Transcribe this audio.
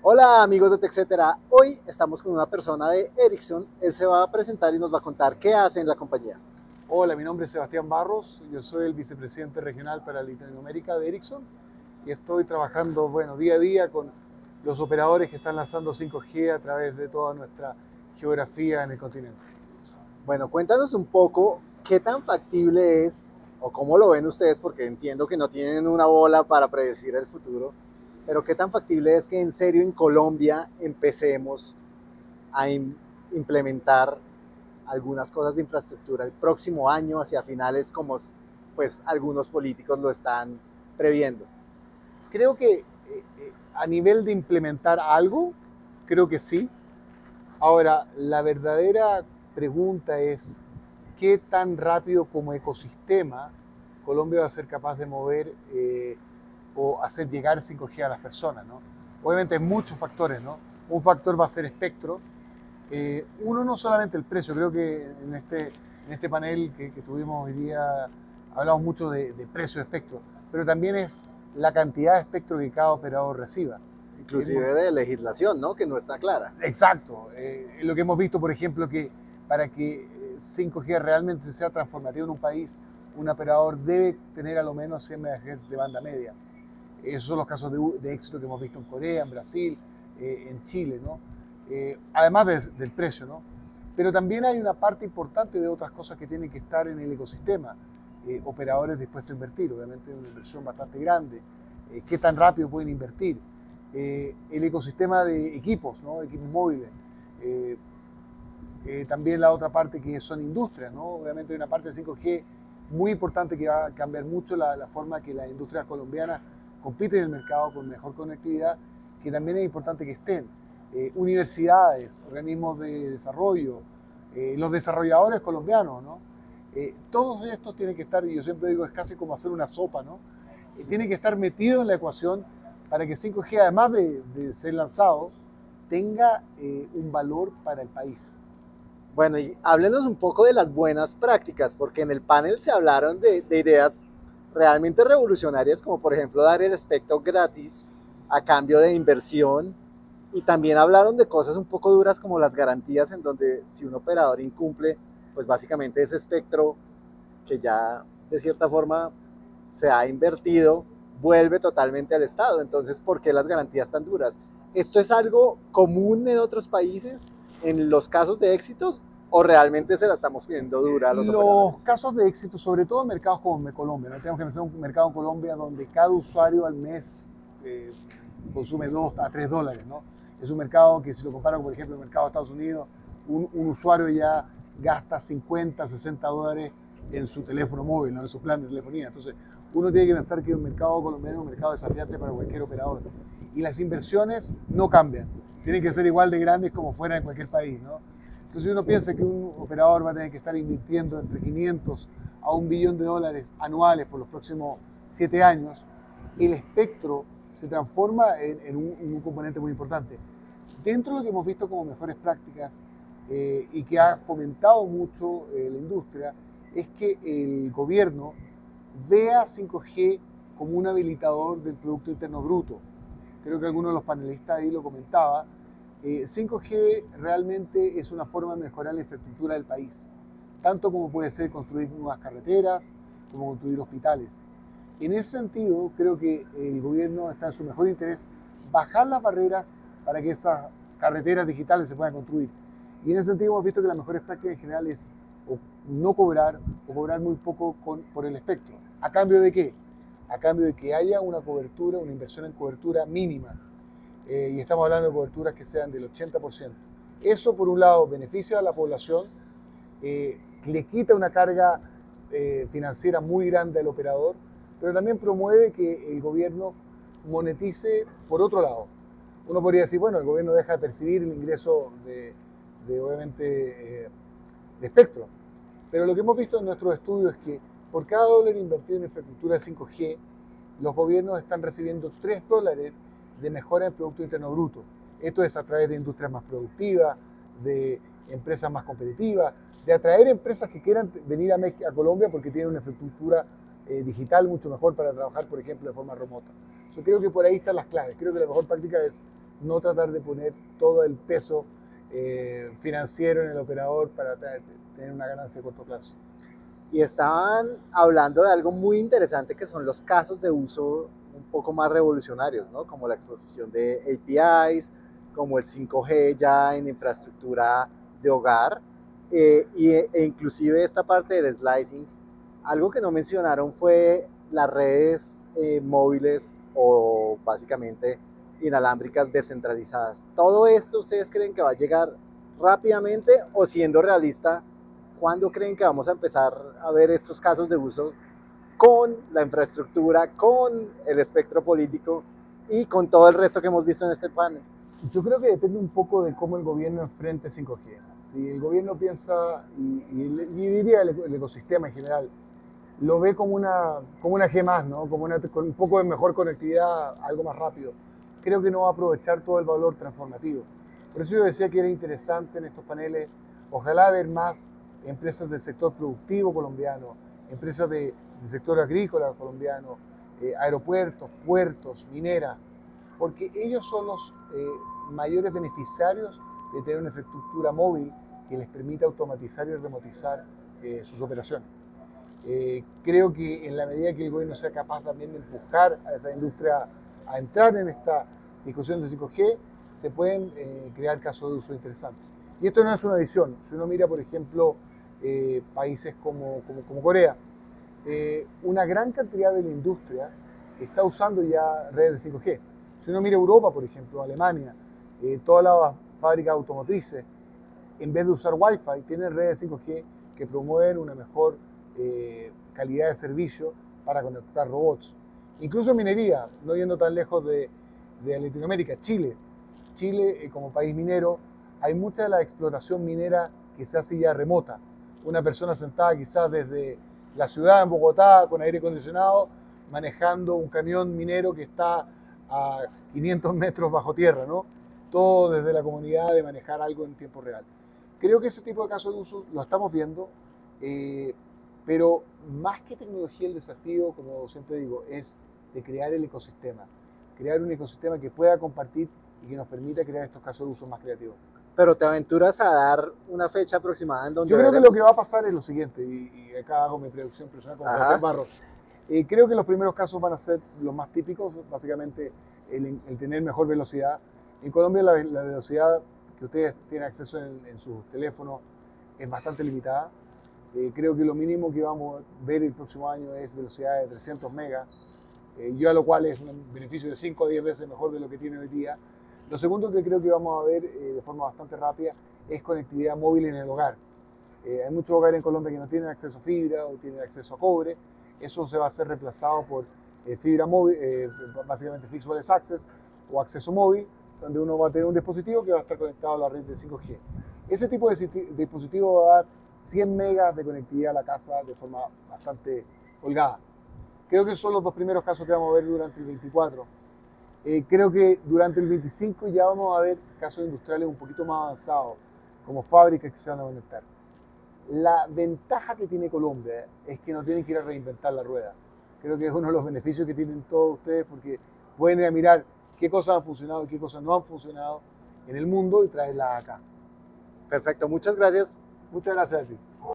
Hola amigos de TechCetera, hoy estamos con una persona de Ericsson, él se va a presentar y nos va a contar qué hace en la compañía. Hola, mi nombre es Sebastián Barros, yo soy el vicepresidente regional para Latinoamérica de Ericsson y estoy trabajando, bueno, día a día con los operadores que están lanzando 5G a través de toda nuestra geografía en el continente. Bueno, cuéntanos un poco qué tan factible es o cómo lo ven ustedes, porque entiendo que no tienen una bola para predecir el futuro, pero qué tan factible es que en serio en Colombia empecemos a implementar algunas cosas de infraestructura el próximo año hacia finales como pues algunos políticos lo están previendo. Creo que a nivel de implementar algo, creo que sí. Ahora, la verdadera pregunta es, ¿qué tan rápido como ecosistema Colombia va a ser capaz de mover o hacer llegar 5G a las personas, ¿no? Obviamente hay muchos factores, ¿no? Un factor va a ser espectro. Uno no solamente el precio, creo que en este panel que tuvimos hoy día hablamos mucho de precio de espectro, pero también es la cantidad de espectro que cada operador reciba. Hemos, Inclusive de legislación, ¿no? Que no está clara. exacto, lo que hemos visto, por ejemplo, que para que 5G realmente sea transformativo en un país, un operador debe tener a lo menos 100 MHz de banda media. Esos son los casos de éxito que hemos visto en Corea, en Brasil, en Chile, ¿no? Además del precio, ¿no? Pero también hay una parte importante de otras cosas que tienen que estar en el ecosistema. Operadores dispuestos a invertir, obviamente es una inversión bastante grande. ¿Qué tan rápido pueden invertir? El ecosistema de equipos, ¿no? Equipos móviles. Eh, También la otra parte que son industrias, ¿no? Obviamente hay una parte de 5G muy importante que va a cambiar mucho la forma que las industrias colombianas compiten en el mercado con mejor conectividad, que también es importante que estén. Universidades, organismos de desarrollo, los desarrolladores colombianos, ¿no? Todos estos tienen que estar, y yo siempre digo, es casi como hacer una sopa, ¿no? Tienen que estar metidos en la ecuación para que 5G, además de ser lanzado, tenga un valor para el país. Bueno, y háblenos un poco de las buenas prácticas, porque en el panel se hablaron de ideas realmente revolucionarias, como por ejemplo dar el espectro gratis a cambio de inversión, y también hablaron de cosas un poco duras como las garantías, en donde si un operador incumple, pues básicamente ese espectro que ya de cierta forma se ha invertido vuelve totalmente al Estado. Entonces, ¿por qué las garantías tan duras? ¿Esto es algo común en otros países en los casos de éxitos o realmente se la estamos pidiendo dura a los Los operadores? casos de éxito, sobre todo en mercados como Colombia, ¿no? Tenemos que pensar en un mercado en Colombia donde cada usuario al mes eh, consume $2 a $3, ¿no? Es un mercado que si lo comparo con, por ejemplo, el mercado de Estados Unidos, un usuario ya gasta 50, $60 en su teléfono móvil, ¿no? En su plan de telefonía. Entonces, uno tiene que pensar que un mercado colombiano es un mercado desafiante para cualquier operador. Y las inversiones no cambian, tienen que ser igual de grandes como fuera en cualquier país, ¿no? Entonces uno piensa que un operador va a tener que estar invirtiendo entre 500 a $1 billón anuales por los próximos 7 años. El espectro se transforma en un componente muy importante. Dentro de lo que hemos visto como mejores prácticas y que ha fomentado mucho la industria, es que el gobierno vea 5G como un habilitador del Producto Interno Bruto. Creo que alguno de los panelistas ahí lo comentaba. 5G realmente es una forma de mejorar la infraestructura del país, tanto como puede ser construir nuevas carreteras, como construir hospitales. En ese sentido, creo que el gobierno está en su mejor interés bajar las barreras para que esas carreteras digitales se puedan construir. Y en ese sentido hemos visto que la mejor práctica en general es o no cobrar o cobrar muy poco por el espectro. ¿A cambio de qué? A cambio de que haya una cobertura, una inversión en cobertura mínima. Y estamos hablando de coberturas que sean del 80%. Eso, por un lado, beneficia a la población, le quita una carga financiera muy grande al operador, pero también promueve que el gobierno monetice por otro lado. Uno podría decir, bueno, el gobierno deja de percibir el ingreso obviamente, de espectro, pero lo que hemos visto en nuestros estudios es que por cada dólar invertido en infraestructura de 5G, los gobiernos están recibiendo $3 de mejora en el Producto Interno Bruto. Esto es a través de industrias más productivas, de empresas más competitivas, de atraer empresas que quieran venir a Colombia porque tienen una infraestructura digital mucho mejor para trabajar, por ejemplo, de forma remota. Yo creo que por ahí están las claves. Creo que la mejor práctica es no tratar de poner todo el peso financiero en el operador para tener una ganancia a corto plazo. Y estaban hablando de algo muy interesante que son los casos de uso un poco más revolucionarios, ¿no? Como la exposición de APIs, como el 5G ya en infraestructura de hogar, e inclusive esta parte del slicing. Algo que no mencionaron fue las redes móviles o básicamente inalámbricas descentralizadas. ¿Todo esto ustedes creen que va a llegar rápidamente o, siendo realista, cuándo creen que vamos a empezar a ver estos casos de uso con la infraestructura, con el espectro político y con todo el resto que hemos visto en este panel? Yo creo que depende un poco de cómo el gobierno enfrente 5G. Si el gobierno piensa, y diría el ecosistema en general, lo ve como una G más, ¿no? Con un poco de mejor conectividad, algo más rápido, creo que no va a aprovechar todo el valor transformativo. Por eso yo decía que era interesante en estos paneles, ojalá ver más empresas del sector productivo colombiano, empresas del sector agrícola colombiano, aeropuertos, puertos, mineras, porque ellos son los mayores beneficiarios de tener una infraestructura móvil que les permita automatizar y remotizar sus operaciones. Creo que en la medida que el gobierno sea capaz también de empujar a esa industria a entrar en esta discusión de 5G, se pueden crear casos de uso interesantes. Y esto no es una adición. Si uno mira, por ejemplo, países como Corea, una gran cantidad de la industria está usando ya redes de 5G. Si uno mira Europa, por ejemplo, Alemania, todas las fábricas automotrices, en vez de usar Wi-Fi, tienen redes de 5G que promueven una mejor calidad de servicio para conectar robots. Incluso en minería, no yendo tan lejos de Latinoamérica, Chile, como país minero, hay mucha de la explotación minera que se hace ya remota. Una persona sentada quizás desde la ciudad en Bogotá con aire acondicionado, manejando un camión minero que está a 500 metros bajo tierra, ¿no? Todo desde la comunidad de manejar algo en tiempo real. Creo que ese tipo de casos de uso lo estamos viendo, pero más que tecnología, el desafío, como siempre digo, es de crear el ecosistema. Crear un ecosistema que pueda compartir y que nos permita crear estos casos de uso más creativos. Pero ¿te aventuras a dar una fecha aproximada en donde Yo creo veremos? que lo que va a pasar es lo siguiente, y acá hago mi predicción personal como Sebastián Barros. Creo que los primeros casos van a ser los más típicos, básicamente el tener mejor velocidad. En Colombia la velocidad que ustedes tienen acceso en sus teléfonos es bastante limitada. Creo que lo mínimo que vamos a ver el próximo año es velocidad de 300 megas, yo a lo cual es un beneficio de 5 o 10 veces mejor de lo que tiene hoy día. Lo segundo que creo que vamos a ver de forma bastante rápida es conectividad móvil en el hogar. Hay muchos hogares en Colombia que no tienen acceso a fibra o tienen acceso a cobre. Eso se va a ser reemplazado por fibra móvil, básicamente Fixed Wireless Access o acceso móvil, donde uno va a tener un dispositivo que va a estar conectado a la red de 5G. Ese tipo de dispositivo va a dar 100 megas de conectividad a la casa de forma bastante holgada. Creo que esos son los dos primeros casos que vamos a ver durante el 24. Creo que durante el 25 ya vamos a ver casos industriales un poquito más avanzados, como fábricas que se van a conectar. La ventaja que tiene Colombia es que no tienen que ir a reinventar la rueda. Creo que es uno de los beneficios que tienen todos ustedes, porque pueden ir a mirar qué cosas han funcionado y qué cosas no han funcionado en el mundo y traerlas acá. Perfecto, muchas gracias. Muchas gracias a ti.